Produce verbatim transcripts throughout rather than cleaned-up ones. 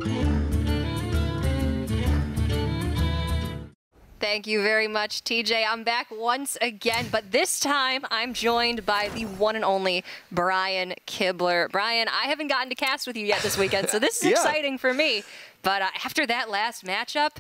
Thank you very much, T J. I'm back once again, but this time I'm joined by the one and only Brian Kibler. Brian, I haven't gotten to cast with you yet this weekend, so this is yeah. exciting for me. But uh, after that last matchup,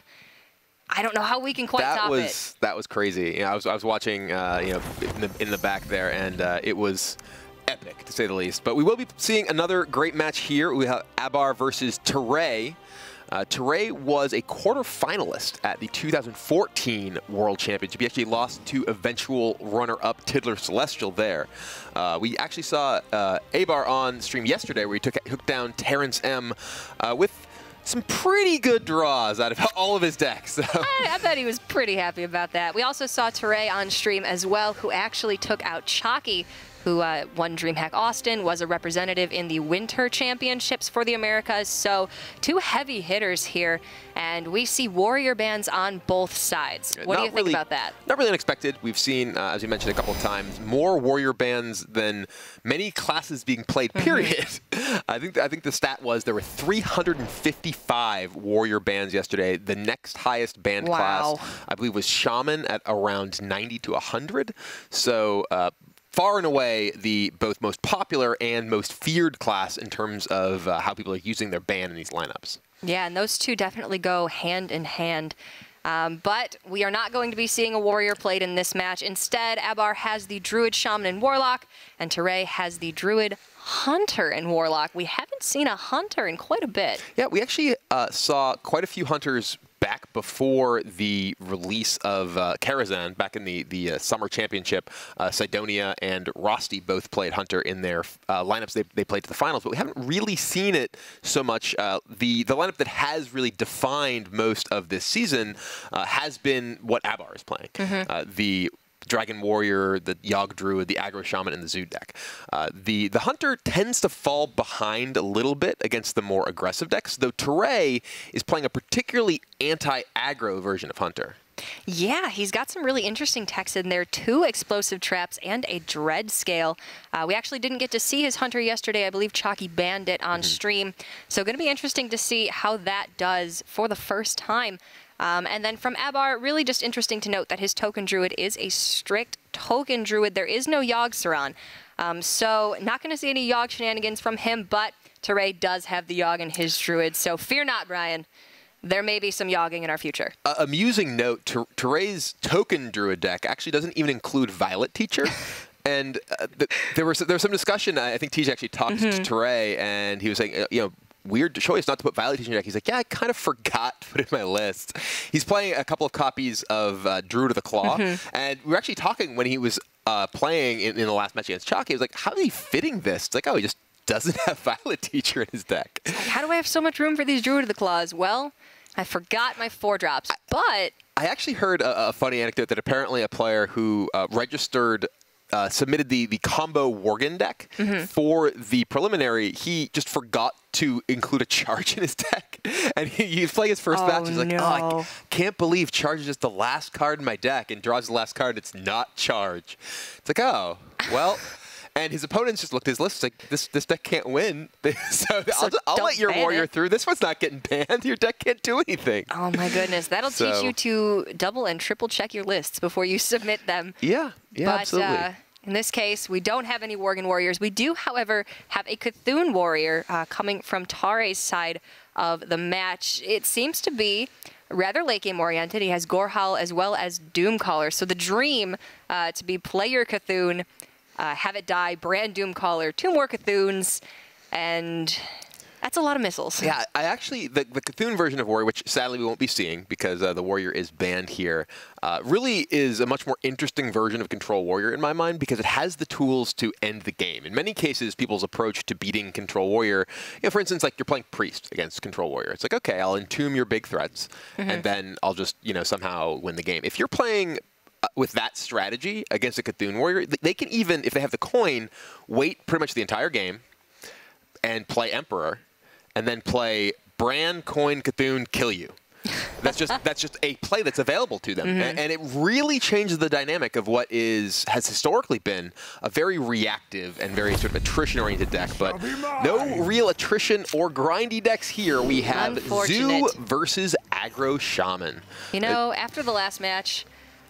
I don't know how we can quite that top was, it. That was crazy. You know, I was I was watching, uh, you know, in the in the back there, and uh, it was epic to say the least. But we will be seeing another great match here. We have Abar versus Teray. Uh, Teray was a quarterfinalist at the two thousand fourteen World Championship. He actually lost to eventual runner-up Tiddler Celestial there. Uh, we actually saw uh, Abar on stream yesterday where he took hooked down Terrence M uh, with some pretty good draws out of all of his decks. So. I, I bet he was pretty happy about that. We also saw Teray on stream as well, who actually took out Chalky, who uh, won DreamHack Austin, was a representative in the Winter Championships for the Americas. So two heavy hitters here, and we see Warrior bands on both sides. What not do you think really, about that? Not really unexpected. We've seen, uh, as you mentioned a couple of times, more Warrior bands than many classes being played, period. Mm-hmm. I think I think the stat was there were three hundred fifty-five Warrior bands yesterday. The next highest band wow. class, I believe, was Shaman at around ninety to one hundred. So, uh, far and away the both most popular and most feared class in terms of uh, how people are using their band in these lineups. Yeah, and those two definitely go hand in hand. Um, but we are not going to be seeing a Warrior played in this match. Instead, Abar has the Druid, Shaman, and Warlock, and Teray has the Druid, Hunter, and Warlock. We haven't seen a Hunter in quite a bit. Yeah, we actually uh, saw quite a few Hunters back before the release of uh, Karazhan, back in the, the uh, Summer Championship. uh, Cydonia and Rosti both played Hunter in their uh, lineups. They, they played to the finals, but we haven't really seen it so much. Uh, the, the lineup that has really defined most of this season uh, has been what Abar is playing. Mm-hmm. uh, the Dragon Warrior, the Yogg Druid, the Aggro Shaman, and the Zoo deck. Uh, the, the Hunter tends to fall behind a little bit against the more aggressive decks, though Teray is playing a particularly anti-aggro version of Hunter. Yeah, he's got some really interesting techs in there. Two explosive traps and a dread scale. Uh, we actually didn't get to see his Hunter yesterday. I believe Chalky banned it on mm-hmm. stream. So going to be interesting to see how that does for the first time. Um, and then from Abar, really just interesting to note that his Token Druid is a strict Token Druid. There is no Yogg-Saron. Um, so not going to see any Yogg shenanigans from him, but Teray does have the Yogg in his Druid. So fear not, Brian. There may be some Yogging in our future. Uh, amusing note, Teray's Token Druid deck actually doesn't even include Violet Teacher. And uh, th there, was, there was some discussion. I think T J actually talked mm-hmm. to Teray, and he was saying, uh, you know, weird choice not to put Violet Teacher in your deck. He's like, yeah, I kind of forgot to put it in my list. He's playing a couple of copies of uh, Druid of the Claw, mm-hmm. and we were actually talking when he was uh, playing in, in the last match against Chalky. He was like, how is he fitting this? It's like, oh, he just doesn't have Violet Teacher in his deck. How do I have so much room for these Druid of the Claws? Well, I forgot my four drops, but... I actually heard a, a funny anecdote that apparently a player who uh, registered Uh, submitted the, the combo Worgen deck mm-hmm. for the preliminary, he just forgot to include a charge in his deck. And he, he was playing his first oh, match. He's like, no. oh, I can't believe charge is just the last card in my deck, and draws the last card. It's not charge. It's like, oh, well. And his opponents just looked at his list like, this this deck can't win. so, so I'll, I'll let your warrior it. through. This one's not getting banned. Your deck can't do anything. Oh, my goodness. That'll so, teach you to double and triple check your lists before you submit them. Yeah, yeah, but, absolutely. Uh, in this case, we don't have any Worgen Warriors. We do, however, have a Cthulhu Warrior uh, coming from Taray's side of the match. It seems to be rather late game oriented. He has Gorehowl as well as Doomcaller. So the dream uh, to be player Cthulhu, uh, have it die, brand Doomcaller, two more Cthulhu's, and that's a lot of missiles. Yeah, I actually, the, the Cthulhu version of Warrior, which sadly we won't be seeing because uh, the Warrior is banned here, uh, really is a much more interesting version of Control Warrior in my mind because it has the tools to end the game. In many cases, people's approach to beating Control Warrior, you know, for instance, like you're playing Priest against Control Warrior. It's like, okay, I'll entomb your big threats, mm-hmm. and then I'll just, you know, somehow win the game. If you're playing uh, with that strategy against a Cthulhu Warrior, they can even, if they have the coin, wait pretty much the entire game and play Emperor, and then play Bran, Coin, Cthulhu, kill you. That's just that's just a play that's available to them, Mm-hmm. and, and it really changes the dynamic of what is has historically been a very reactive and very sort of attrition-oriented deck. But no real attrition or grindy decks here. We have Zoo Unfortunate. versus Aggro Shaman. You know, after the last match,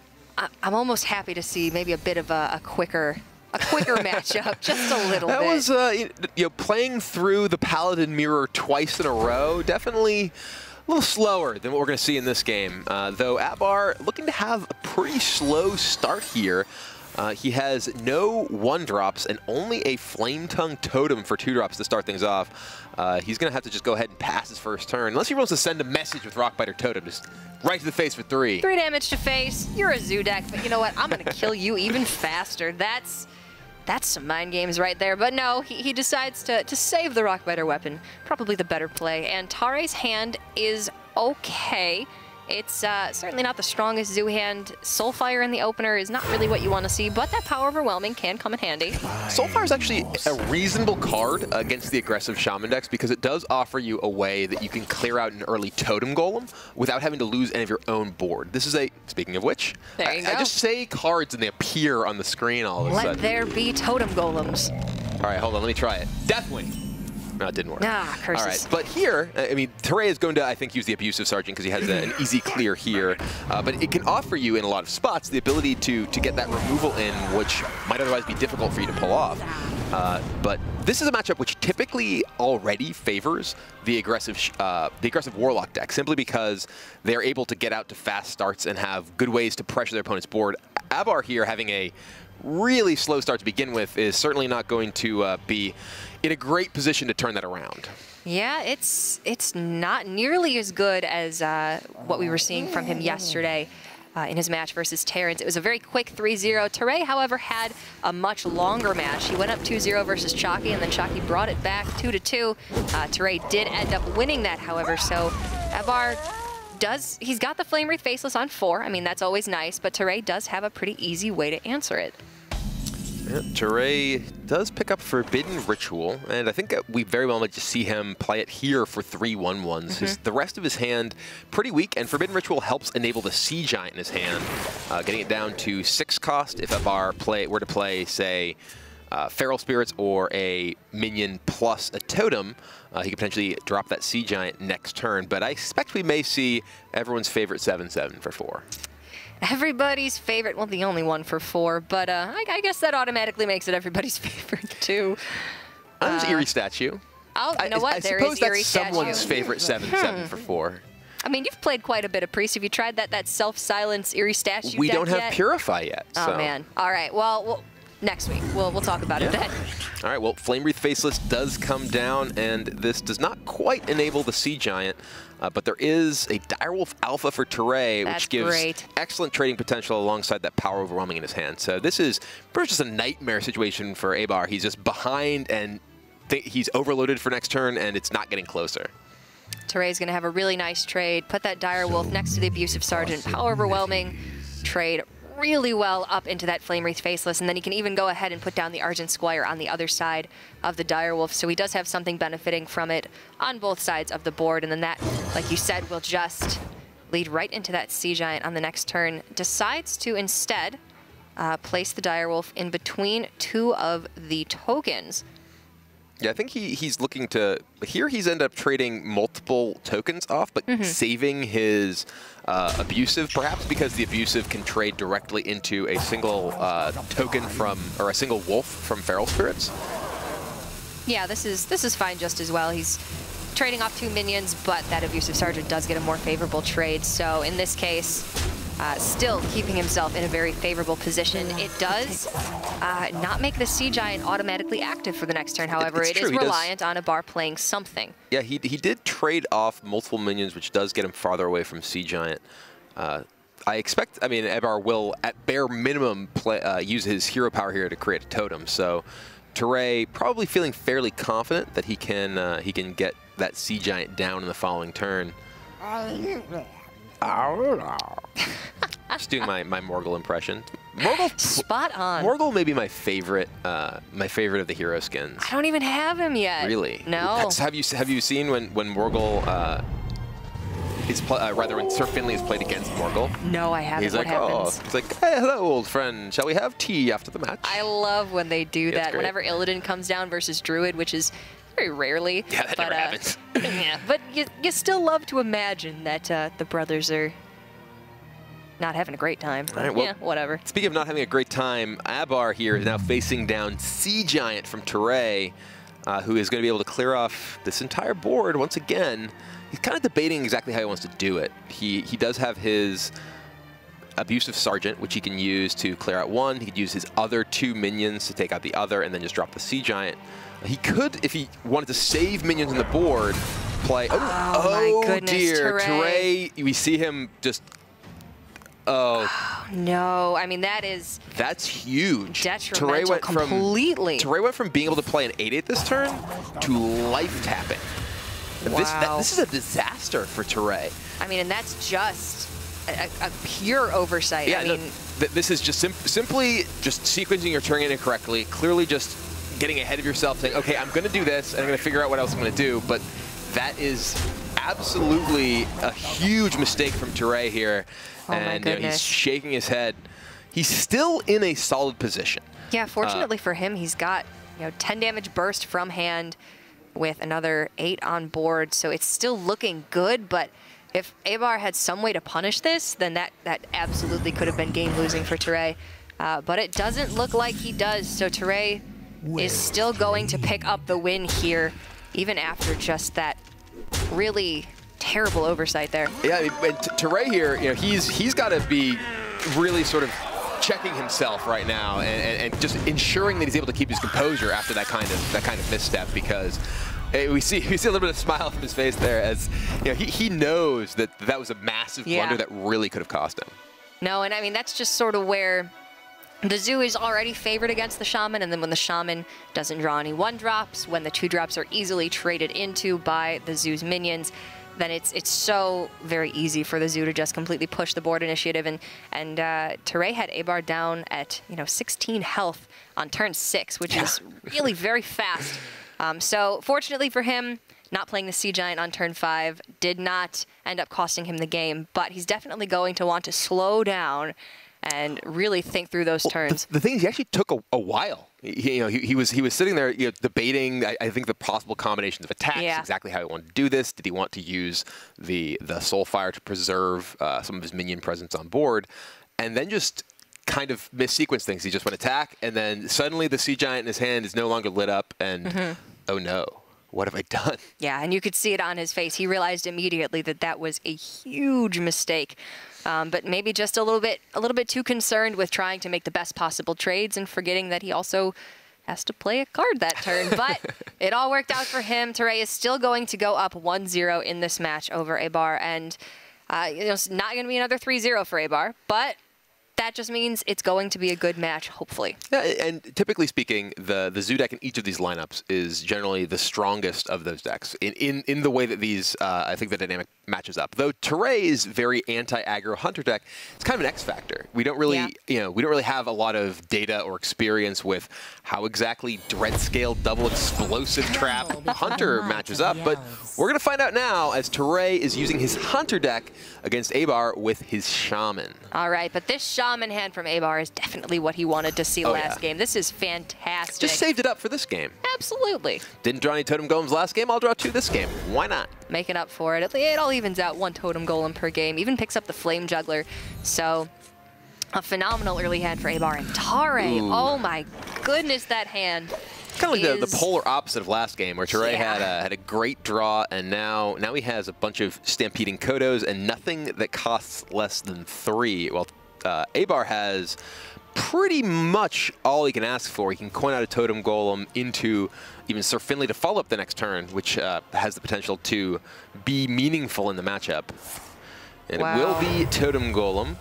I I'm almost happy to see maybe a bit of a, a quicker. A quicker matchup, just a little that bit. was, uh, you know, playing through the Paladin Mirror twice in a row, definitely a little slower than what we're going to see in this game. Uh, though Abar looking to have a pretty slow start here. Uh, he has no one drops and only a Flame Tongue Totem for two drops to start things off. Uh, he's going to have to just go ahead and pass his first turn, unless he wants to send a message with Rockbiter Totem, just right to the face for three. Three damage to face. You're a Zoo deck, but you know what? I'm going to kill you even faster. That's that's some mind games right there. But no, he, he decides to, to save the Rockbiter weapon. Probably the better play. And Tare's hand is okay. It's uh, certainly not the strongest Zoo hand. Soulfire in the opener is not really what you want to see, but that Power Overwhelming can come in handy. Soulfire is actually a reasonable card against the aggressive Shaman decks because it does offer you a way that you can clear out an early Totem Golem without having to lose any of your own board. This is a, speaking of which, there you I, go. I just say cards and they appear on the screen all of a Let sudden. there be Totem Golems. All right, hold on, let me try it. Deathwing. No, it didn't work. Ah, curses. All right, but here, I mean, Tare is going to, I think, use the Abusive Sergeant because he has a, an easy clear here. Uh, but it can offer you, in a lot of spots, the ability to to get that removal in, which might otherwise be difficult for you to pull off. Uh, but this is a matchup which typically already favors the aggressive uh, the aggressive Warlock deck, simply because they're able to get out to fast starts and have good ways to pressure their opponent's board. Abar here having a really slow start to begin with is certainly not going to uh, be in a great position to turn that around. Yeah, it's it's not nearly as good as uh, what we were seeing from him yesterday uh, in his match versus Terrence. It was a very quick three zero. Tare, however, had a much longer match. He went up two zero versus Chalky, and then Chalky brought it back two to two. Uh, Tare did end up winning that, however, so Abar does, he's got the Flame Wreath Faceless on four. I mean, that's always nice, but Tare does have a pretty easy way to answer it. Yeah, Tare does pick up Forbidden Ritual, and I think that we very well might just see him play it here for three one ones. Mm-hmm. His, the rest of his hand, pretty weak, and Forbidden Ritual helps enable the Sea Giant in his hand, uh, getting it down to six cost if Abar play, were to play, say, uh, Feral Spirits or a minion plus a Totem. Uh, he could potentially drop that Sea Giant next turn, but I expect we may see everyone's favorite seven seven for four. Everybody's favorite, well, the only one for four, but uh, I, I guess that automatically makes it everybody's favorite, too. Uh, There's Uh, Eerie Statue. Oh, you know I, what? I there suppose is that's Eerie someone's Statue. favorite seven seven for four. I mean, you've played quite a bit of Priest. Have you tried that that self-silence Eerie Statue We deck don't have yet? Purify yet. Oh, so. man. All right, well, well next week. We'll, we'll talk about it Yeah. then. All right, well, Flame Wreath Faceless does come down, and this does not quite enable the Sea Giant, uh, but there is a Direwolf Alpha for Tare, That's which gives great. excellent trading potential alongside that Power Overwhelming in his hand. So this is pretty much just a nightmare situation for Abar. He's just behind, and th he's overloaded for next turn, and it's not getting closer. Tare's going to have a really nice trade. Put that Direwolf next to the Abusive Sergeant. Power Overwhelming. Trade really well up into that Flame Wreath Faceless, and then he can even go ahead and put down the Argent Squire on the other side of the Direwolf, so he does have something benefiting from it on both sides of the board, and then that, like you said, will just lead right into that Sea Giant on the next turn. Decides to instead uh, place the Direwolf in between two of the tokens. Yeah, I think he, he's looking to... Here he's ended up trading multiple tokens off, but Mm-hmm. saving his uh, Abusive, perhaps because the Abusive can trade directly into a single uh, token from... or a single wolf from Feral Spirits. Yeah, this is this is fine just as well. He's trading off two minions, but that Abusive Sergeant does get a more favorable trade. So in this case, uh, still keeping himself in a very favorable position. It does uh, not make the Sea Giant automatically active for the next turn. However, it's it true, is he does- reliant on Abar playing something. Yeah, he, he did trade off multiple minions, which does get him farther away from Sea Giant. Uh, I expect, I mean, Abar will, at bare minimum, play, uh, use his hero power here to create a totem. So Tare probably feeling fairly confident that he can uh, he can get that Sea Giant down in the following turn. Just doing my, my Morgul impression. Morgul, Spot on. Morgul may be my favorite uh, my favorite of the hero skins. I don't even have him yet. Really? No. That's, have you have you seen when when Morgul uh, is pl uh, rather when Sir Finley has played against Morgul. No, I haven't. He's what like, happens? oh, he's like, hey, hello, old friend. Shall we have tea after the match? I love when they do It's that. great. Whenever Illidan comes down versus Druid, which is very rarely. Yeah, that but, never uh, happens. yeah, but you, you still love to imagine that uh, the brothers are not having a great time. All right, well, yeah, whatever. Speaking of not having a great time, Abar here is now facing down Sea Giant from Teray, uh, who is going to be able to clear off this entire board once again. He's kind of debating exactly how he wants to do it. He, he does have his Abusive Sergeant, which he can use to clear out one. He could use his other two minions to take out the other and then just drop the Sea Giant. He could, if he wanted to save minions on the board, play... Oh, Oh, oh my goodness, dear. Teray. Teray, we see him just... Oh, No, I mean, that is that's huge. detrimental Teray went completely. From, Teray went from being able to play an eight eight this turn to life tapping. And This, that, Wow. this is a disaster for Teray. I mean, and that's just a, a pure oversight. Yeah, I no, mean, th this is just sim simply just sequencing your turn in incorrectly, clearly just getting ahead of yourself, saying, okay, I'm going to do this, and I'm going to figure out what else I'm going to do. But that is absolutely a huge mistake from Teray here. Oh my and you know, he's goodness. shaking his head. He's still in a solid position. yeah, fortunately Uh, for him, he's got, you know, ten damage burst from hand with another eight on board, so it's still looking good, but if Abar had some way to punish this, then that, that absolutely could have been game losing for Teray. Uh, but it doesn't look like he does, so Teray is still going to pick up the win here, even after just that really terrible oversight there. Yeah, I mean, and Teray here, you know, he's he's got to be really sort of checking himself right now and, and, and just ensuring that he's able to keep his composure after that kind of that kind of misstep, because eh, we see we see a little bit of smile from his face there as you know he he knows that that was a massive Yeah. blunder that really could have cost him. No, and I mean, that's just sort of where the Zoo is already favored against the Shaman, and then when the Shaman doesn't draw any one-drops, when the two-drops are easily traded into by the Zoo's minions, then it's it's so very easy for the Zoo to just completely push the board initiative. And and uh, Teray had Abar down at you know sixteen health on turn six, which Yeah. is really very fast. Um, so fortunately for him, not playing the Sea Giant on turn five did not end up costing him the game, but he's definitely going to want to slow down and really think through those turns. The, the thing is, he actually took a, a while. He, you know, he, he was he was sitting there, you know, debating. I, I think the possible combinations of attacks, Yeah. exactly how he wanted to do this. Did he want to use the the Soulfire to preserve uh, some of his minion presence on board, and then just kind of missequence things. He just went attack, and then suddenly the Sea Giant in his hand is no longer lit up, and Mm-hmm. oh no, what have I done? Yeah, and you could see it on his face. He realized immediately that that was a huge mistake. Um, but maybe just a little bit, a little bit too concerned with trying to make the best possible trades and forgetting that he also has to play a card that turn. But it all worked out for him. Teray is still going to go up one zero in this match over Abar, and uh, you know, it's not going to be another three zero for Abar, but that just means it's going to be a good match, hopefully. Yeah, and typically speaking, the the Zoo deck in each of these lineups is generally the strongest of those decks in in, in the way that these uh, I think the dynamic matches up. Though Teray's very anti-aggro Hunter deck, it's kind of an X factor. We don't really Yeah. you know we don't really have a lot of data or experience with how exactly Dread Scale double explosive trap Hunter matches up, but we're gonna find out now as Teray is using his Hunter deck against Abar with his Shaman. All right, but this Shaman hand from Abar is definitely what he wanted to see Oh, last yeah. game. This is fantastic. Just saved it up for this game. Absolutely. Didn't draw any Totem Golems last game, I'll draw two this game. Why not? Making up for it. It all evens out, one Totem Golem per game. Even picks up the Flame Juggler. So, a phenomenal early hand for Abar. And Teray, Ooh. oh my goodness, that hand. Kind of like the, is- the polar opposite of last game, where Teray Yeah. had a had a great draw, and now now he has a bunch of Stampeding Kodos and nothing that costs less than three. Well, uh, Abar has pretty much all he can ask for. He can coin out a Totem Golem into even Sir Finley to follow up the next turn, which uh, has the potential to be meaningful in the matchup. And it will Wow. be Totem Golem.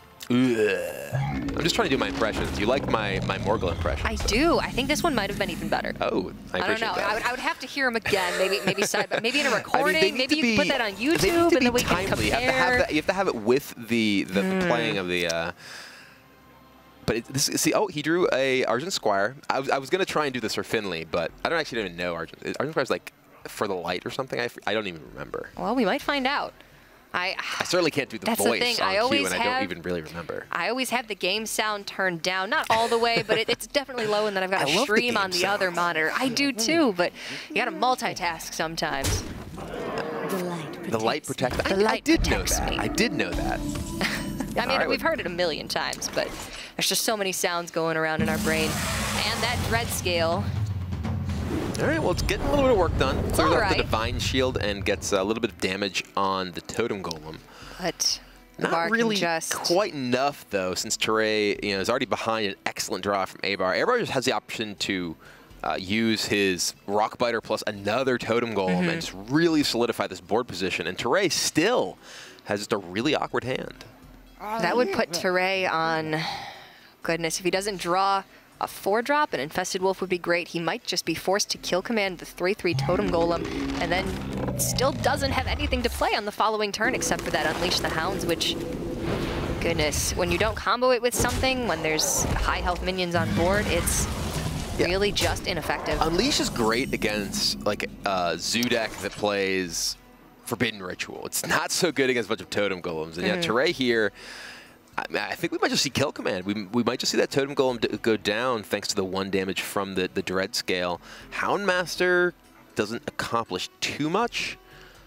Ugh. I'm just trying to do my impressions. You like my, my Morgul impression? I do. I think this one might have been even better. Oh, I I don't appreciate know. that. I would, I would have to hear him again. Maybe maybe side, by- maybe in a I mean, recording. they need maybe to you be- can put that on they need to YouTube, be and then we can timely. compare. You have to have that. You have to have it with the the, Hmm. the playing of the. Uh, but it, this, see, oh, he drew a Argent Squire. I was I was gonna try and do this for Finley, but I don't actually even know Argent. Argent Squire's like for the light or something. I, f- I don't even remember. Well, we might find out. I, I certainly can't do the that's voice the thing. on I cue, always and I have, don't even really remember. I always have the game sound turned down, not all the way, but it, it's definitely low, and then I've got I a love the stream game on the sound. other monitor. I do too, but you got to multitask sometimes. The light protects The light protects. The I, light I did know protects that. me. I did know that. I mean, right, we've well- heard it a million times, but there's just so many sounds going around in our brain. And that dread scale. All right, well, it's getting a little bit of work done. Clears all out right. the Divine Shield and gets a little bit of damage on the Totem Golem. But Not Abar really can just quite enough, though, since Teray, you know, is already behind an excellent draw from Abar. Abar just has the option to uh, use his Rock Biter plus another Totem Golem Mm-hmm. and just really solidify this board position. And Teray still has just a really awkward hand. that would put Teray on. Goodness, if he doesn't draw a four drop, an Infested Wolf would be great. He might just be forced to kill command the three three Totem Golem, and then still doesn't have anything to play on the following turn except for that Unleash the Hounds, which, goodness, when you don't combo it with something, when there's high health minions on board, it's Yeah. really just ineffective. Unleash is great against like a zoo deck that plays Forbidden Ritual. It's not so good against a bunch of Totem Golems. And yeah, Mm-hmm. Teray here, I, mean, I think we might just see Kill Command. We, we might just see that Totem Golem d go down thanks to the one damage from the, the Dread Scale. Houndmaster doesn't accomplish too much.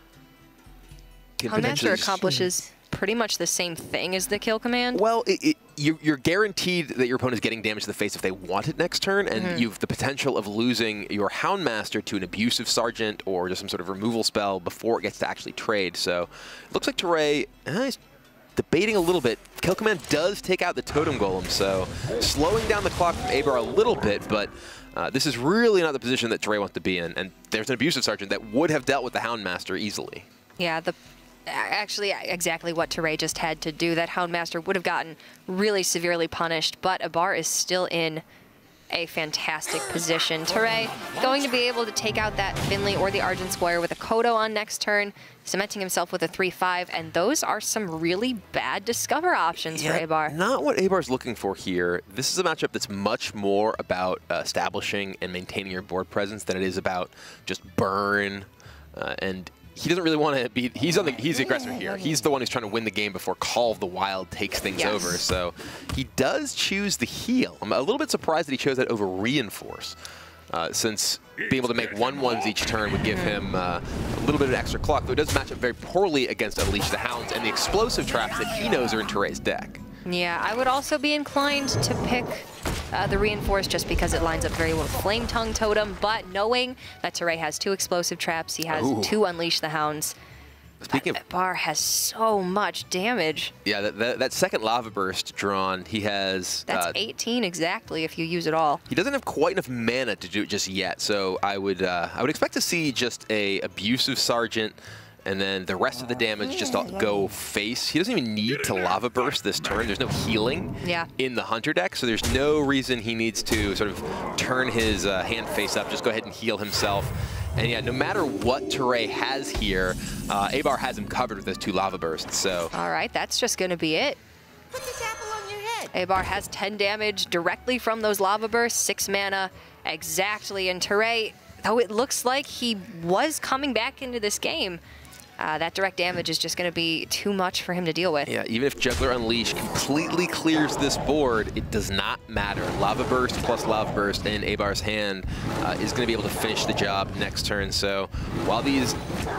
Can potentially Houndmaster just- accomplishes pretty much the same thing as the kill command. Well, it, it, you're, you're guaranteed that your opponent is getting damage to the face if they want it next turn, and Mm-hmm. you've the potential of losing your Houndmaster to an Abusive Sergeant or just some sort of removal spell before it gets to actually trade. So it looks like Teray eh, he's debating a little bit. Kill Command does take out the Totem Golem, so slowing down the clock from Abar a little bit, but uh, this is really not the position that Teray wants to be in, and there's an Abusive Sergeant that would have dealt with the Houndmaster easily. Yeah, the actually exactly what Teray just had to do. That Houndmaster would have gotten really severely punished, but Abar is still in a fantastic position. Teray going to be able to take out that Finley or the Argent Squire with a Kodo on next turn, cementing himself with a three five, and those are some really bad Discover options for Abar. Not what Abar's looking for here. This is a matchup that's much more about uh, establishing and maintaining your board presence than it is about just burn. Uh, and he doesn't really want to be. He's on the. He's the aggressor here. He's the one who's trying to win the game before Call of the Wild takes things Yes. over. So he does choose the heal. I'm a little bit surprised that he chose that over Reinforce, uh, since being able to make one ones each turn would give him uh, a little bit of extra clock. Though it does match up very poorly against Unleash the Hounds and the explosive traps that he knows are in Teray's deck. Yeah, I would also be inclined to pick uh, the Reinforce just because it lines up very well with Flame Tongue Totem, but knowing that Teray has two explosive traps, he has Ooh. two Unleash the Hounds. Speaking of Bar has so much damage. Yeah, that, that, that second Lava Burst drawn, he has... That's uh, eighteen exactly if you use it all. He doesn't have quite enough mana to do it just yet, so I would uh, I would expect to see just a Abusive Sergeant, and then the rest of the damage just all go face. He doesn't even need to Lava Burst this turn. There's no healing Yeah. in the Hunter deck, so there's no reason he needs to sort of turn his uh, hand face up. Just go ahead and heal himself. And yeah, no matter what Teray has here, uh, Abar has him covered with those two Lava Bursts, so... All right, that's just going to be it. Put this apple on your head. Abar has ten damage directly from those lava bursts, six mana exactly. And Teray, though it looks like he was coming back into this game, uh, that direct damage is just going to be too much for him to deal with. Yeah, even if Juggler Unleash completely clears this board, it does not matter. Lava Burst plus Lava Burst in Abar's hand uh, is going to be able to finish the job next turn. So while these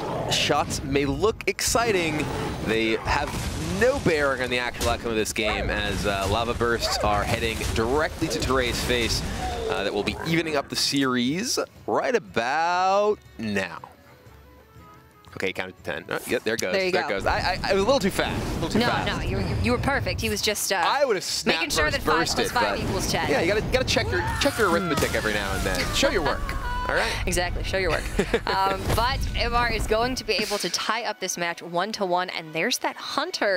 shots may look exciting, they have no bearing on the actual outcome of this game, as uh, Lava Bursts are heading directly to Teray's face. Uh, that will be evening up the series right about now. Okay, counted to ten. Oh, yep, there it goes. There you there go. it goes. I, I, I was a little too fast. A little too No, fast. no, you, you were perfect. He was just uh, I would have snapped making sure that versus five bursted, plus five but- equals ten. Yeah, you gotta gotta check your check your arithmetic every now and then. Show your work. All right. Exactly, show your work. um, but Abar is going to be able to tie up this match one to one, and there's that Hunter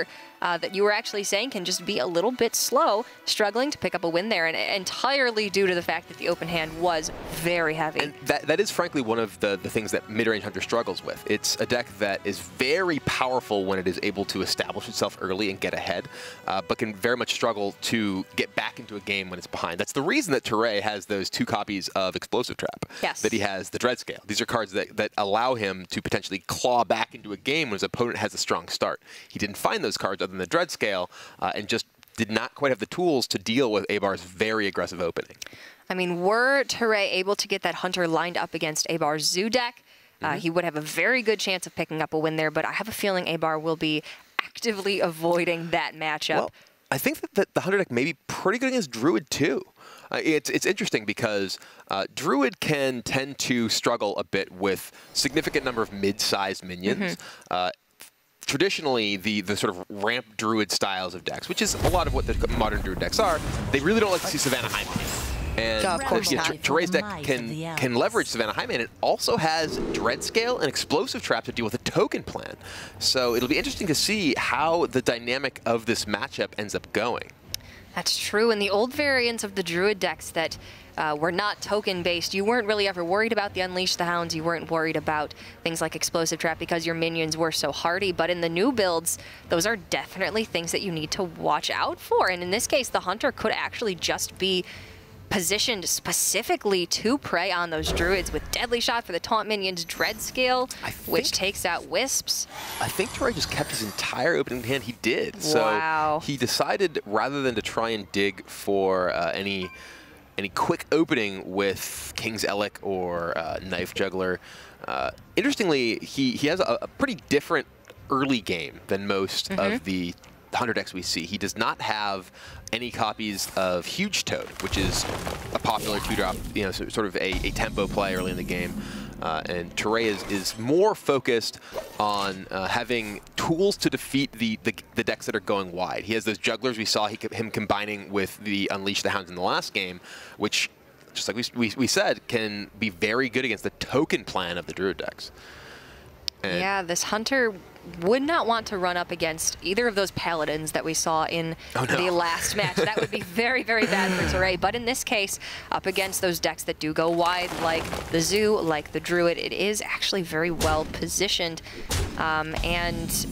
uh, that you were actually saying can just be a little bit slow, struggling to pick up a win there, and entirely due to the fact that the open hand was very heavy. And that, that is frankly one of the, the things that mid-range Hunter struggles with. It's a deck that is very powerful when it is able to establish itself early and get ahead, uh, but can very much struggle to get back into a game when it's behind. That's the reason that Teray has those two copies of Explosive Trap. Yes. That he has the Dread Scale. These are cards that, that allow him to potentially claw back into a game when his opponent has a strong start. He didn't find those cards other than the Dread Scale, uh, and just did not quite have the tools to deal with Abar's very aggressive opening. I mean, were Teray able to get that Hunter lined up against Abar's Zoo deck, uh, mm-hmm. he would have a very good chance of picking up a win there, but I have a feeling Abar will be actively avoiding that matchup. Well, I think that, that the Hunter deck may be pretty good against Druid, too. Uh, it's, it's interesting because uh, Druid can tend to struggle a bit with significant number of mid-sized minions. Mm-hmm. uh, Traditionally, the, the sort of ramp Druid styles of decks, which is a lot of what the modern Druid decks are, they really don't like to see Savannah Highmane. And of course, you know, yeah. Teray's deck can, can leverage Savannah Highmane. It also has Dread Scale and Explosive Trap to deal with a token plan. So it'll be interesting to see how the dynamic of this matchup ends up going. That's true. In the old variants of the Druid decks that uh, were not token-based, you weren't really ever worried about the Unleash the Hounds. You weren't worried about things like Explosive Trap because your minions were so hardy. But in the new builds, those are definitely things that you need to watch out for. And in this case, the Hunter could actually just be positioned specifically to prey on those Druids with Deadly Shot for the taunt minions, Dread Scale, which takes out Wisps. I think Teray just kept his entire opening hand. He did. Wow. So he decided rather than to try and dig for uh, any any quick opening with King's Elec or uh, Knife Juggler. Uh, interestingly, he, he has a, a pretty different early game than most mm-hmm. of the Hunter decks we see. He does not have any copies of Huge Toad, which is a popular two-drop, you know, sort of a, a tempo play early in the game. Uh, and Teray is, is more focused on uh, having tools to defeat the, the the decks that are going wide. He has those jugglers we saw he, him combining with the Unleash the Hounds in the last game, which, just like we, we, we said, can be very good against the token plan of the Druid decks. And yeah, this Hunter would not want to run up against either of those Paladins that we saw in oh, no. the last match. That would be very, very bad for Teray. But in this case, up against those decks that do go wide, like the Zoo, like the Druid, it is actually very well positioned. Um, and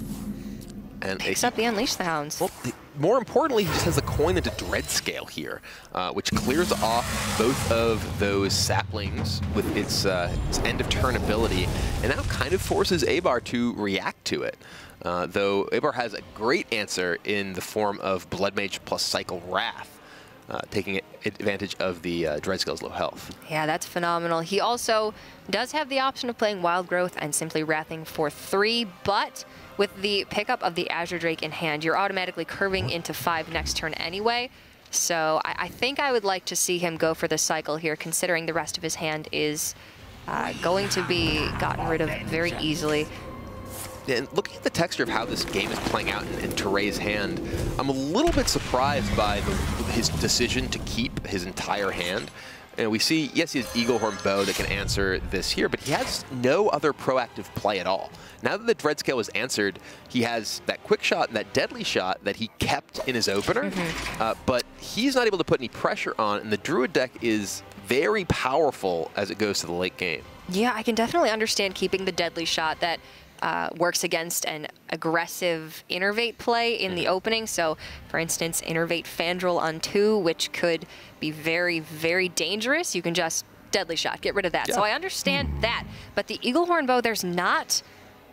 and picks it, up the Unleash the Hounds. Well, the, more importantly, he just has a coin into Dread Scale here, uh, which clears off both of those saplings with its, uh, its end-of-turn ability, and now kind of forces Abar to react to it. Uh, though Abar has a great answer in the form of Blood Mage plus Cycle Wrath, uh, taking advantage of the uh, Dread Scale's low health. Yeah, that's phenomenal. He also does have the option of playing Wild Growth and simply Wrathing for three, but with the pickup of the Azure Drake in hand, you're automatically curving into five next turn anyway. So I, I think I would like to see him go for the cycle here, considering the rest of his hand is uh, going to be gotten rid of very easily. Yeah, and looking at the texture of how this game is playing out in, in Teray's hand, I'm a little bit surprised by the, his decision to keep his entire hand. And we see, yes, he has Eaglehorn Bow that can answer this here, but he has no other proactive play at all. Now that the Dread Scale was answered, he has that Quick Shot and that Deadly Shot that he kept in his opener, mm-hmm. uh, but he's not able to put any pressure on, and the Druid deck is very powerful as it goes to the late game. Yeah, I can definitely understand keeping the Deadly Shot that uh, works against an aggressive Innervate play in the opening. So, for instance, Innervate Fandral on two, which could be very, very dangerous. You can just Deadly Shot, get rid of that. Yeah. So I understand that. But the Eaglehorn Bow, there's not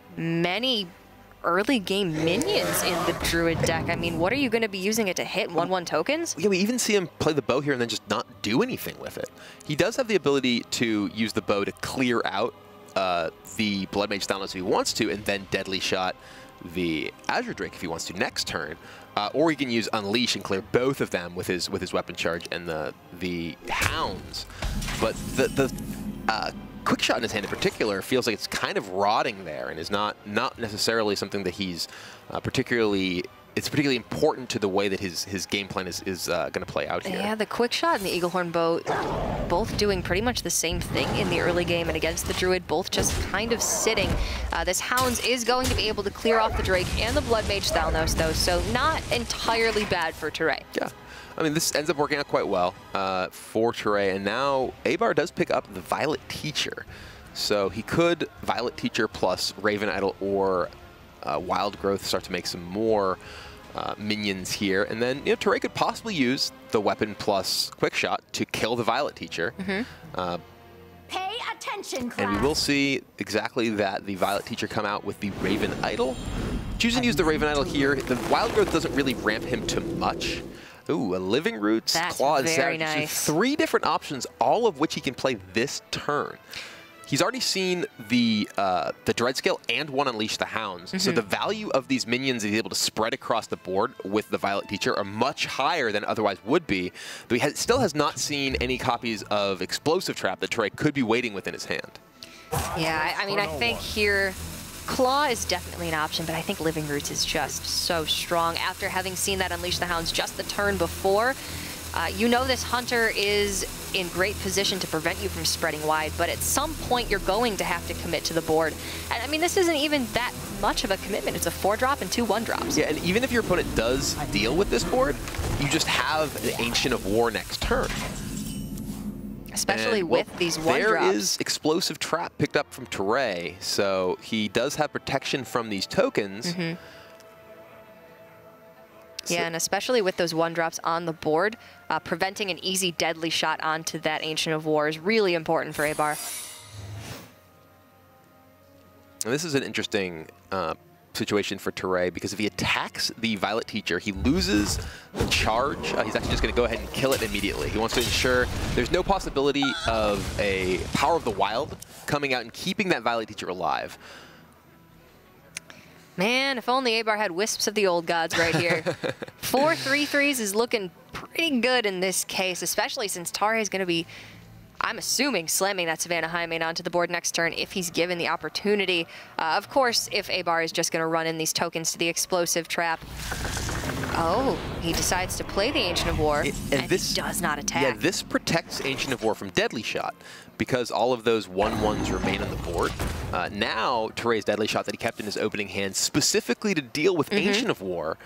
many early game minions in the Druid deck. I mean, what are you going to be using it to hit? one one tokens? Yeah, we even see him play the bow here and then just not do anything with it. He does have the ability to use the bow to clear out uh, the Blood Mage Thanos if he wants to, and then Deadly Shot the Azure Drake if he wants to next turn. Uh, or he can use Unleash and clear both of them with his with his weapon charge and the the Hounds. But the the uh, Quick Shot in his hand in particular feels like it's kind of rotting there and is not not necessarily something that he's uh, particularly it's particularly important to the way that his his game plan is is uh, going to play out here. Yeah, the quick shot and the Eaglehorn bow, both doing pretty much the same thing in the early game, and against the Druid, both just kind of sitting. Uh, this Hounds is going to be able to clear off the Drake and the Blood Mage Thalnos, though, so not entirely bad for Teray. Yeah. I mean, this ends up working out quite well uh, for Teray, and now Abar does pick up the Violet Teacher. So he could Violet Teacher plus Raven Idol or uh, Wild Growth start to make some more uh, minions here. And then, you know, Teray could possibly use the weapon plus Quick Shot to kill the Violet Teacher. Mm-hmm. uh, Pay attention, class. and we will see exactly that, the Violet Teacher come out with the Raven Idol. Choosing to use the Raven Idol here, the Wild Growth doesn't really ramp him too much. Ooh, a Living Roots, That's Claw, and very Savage. nice. So three different options, all of which he can play this turn. He's already seen the uh, the Dread Scale and one Unleash the Hounds. Mm-hmm. So the value of these minions he's able to spread across the board with the Violet Teacher are much higher than otherwise would be. But he has, still has not seen any copies of Explosive Trap that Teray could be waiting within his hand. Yeah, I, I mean, I think here Claw is definitely an option, but I think Living Roots is just so strong. After having seen that Unleash the Hounds just the turn before, uh, you know this Hunter is in great position to prevent you from spreading wide, but at some point you're going to have to commit to the board. And I mean, this isn't even that much of a commitment. It's a four drop and two one drops. Yeah, and even if your opponent does deal with this board, you just have the Ancient of War next turn. Especially And, with well, these one there drops. There is Explosive Trap picked up from Teray, so he does have protection from these tokens. Mm-hmm. So Yeah, and especially with those one drops on the board, uh, preventing an easy deadly shot onto that Ancient of War is really important for Abar. And this is an interesting uh, situation for Teray, because if he attacks the Violet Teacher, he loses the charge. Uh, he's actually just going to go ahead and kill it immediately. He wants to ensure there's no possibility of a Power of the Wild coming out and keeping that Violet Teacher alive. Man, if only Abar had Wisps of the Old Gods right here. Four three threes is looking pretty good in this case, especially since Tare is going to be, I'm assuming, slamming that Savannah Highmane onto the board next turn if he's given the opportunity. Uh, of course, if Abar is just going to run in these tokens to the Explosive Trap. Oh, he decides to play the Ancient of War, It, and, and this he does not attack. Yeah, this protects Ancient of War from Deadly Shot, because all of those one ones remain on the board. Uh, now, Teray's Deadly Shot that he kept in his opening hand specifically to deal with Mm-hmm. Ancient of War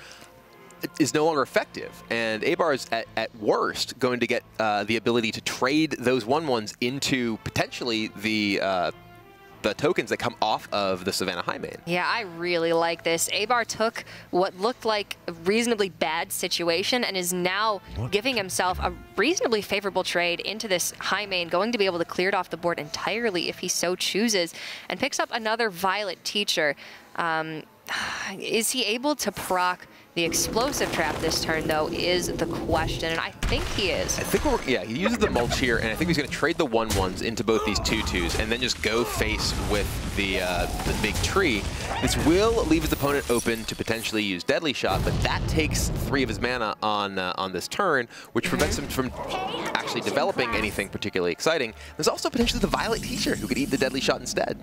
is no longer effective. And Abar is, at, at worst, going to get uh, the ability to trade those one ones into potentially the uh, the tokens that come off of the Savannah Highmane. Yeah, I really like this. Abar took what looked like a reasonably bad situation and is now giving himself a reasonably favorable trade into this Highmane, going to be able to clear it off the board entirely if he so chooses, and picks up another Violet Teacher. Um, is he able to proc the Explosive Trap this turn, though, is the question, and I think he is. I think we're, yeah, he uses the mulch here, and I think he's going to trade the one ones into both these two twos, and then just go face with the uh, the big tree. This will leave his opponent open to potentially use Deadly Shot, but that takes three of his mana on uh, on this turn, which prevents him from actually developing anything particularly exciting. There's also potentially the Violet Teacher who could eat the Deadly Shot instead.